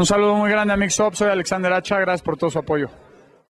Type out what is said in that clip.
Un saludo muy grande a Mix Up, soy Alexander Hacha, gracias por todo su apoyo.